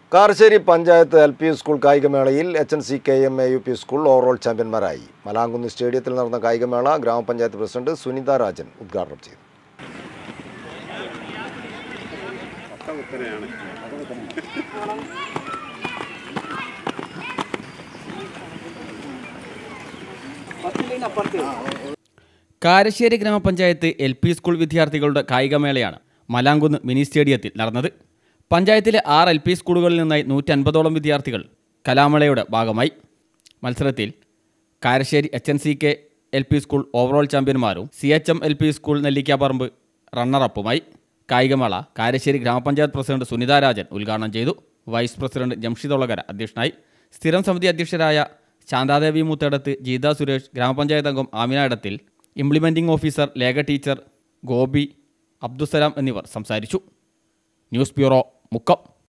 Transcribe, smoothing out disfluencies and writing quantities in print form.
Karassery panchayat LP school കായികമേളയിൽ HNCKM AUP school overall ചാമ്പ്യന്മാരായി. മലാങ്കുന്ന് സ്റ്റേഡിയത്തിൽ നടന്ന കായികമേള ഗ്രാമപഞ്ചായത്ത് പ്രസിഡന്റ് സുനിത രാജൻ ഉദ്ഘാടനം ചെയ്തു. കാരശ്ശേരി ഗ്രാമപഞ്ചായത്ത് LP സ്കൂൾ വിദ്യാർത്ഥികളുടെ കായികമേളയാണ് മലാങ്കുന്ന് മിനി സ്റ്റേഡിയത്തിൽ നടന്നത്. പഞ്ചായത്തിലെ 6 LP സ്കൂളുകളിൽ നിന്നായി 150ഓളം വിദ്യാർത്ഥികൾ കലാമേളയുടെ ഭാഗമായി. മത്സരത്തിൽ Karassery HNCK LP school overall ചാമ്പ്യന്മാരും CHM LP സ്കൂൾ നെല്ലിക്കാപ്പറമ്പ് റണ്ണറപ്പുമായി. കായികമേള കാരശ്ശേരി ഗ്രാമപഞ്ചായത്ത് പ്രസിഡന്റ് സുനിത രാജൻ ഉദ്ഘാടനം ചെയ്തു. വൈസ് പ്രസിഡന്റ് ജംഷിദ് ഒളകര അധ്യക്ഷനായി. സ്ഥിരം സമിതി അധ്യക്ഷരായ ശാന്താദേവി മൂത്തേടത്ത്, ഗീത സുരേഷ്, ഗ്രാമപഞ്ചായത്ത് അംഗം Amina Edathil, implementing officer Lekha teacher, Gopi, Abdussalam എന്നിവർ സംസാരിച്ചു. News bureau, Mukkam.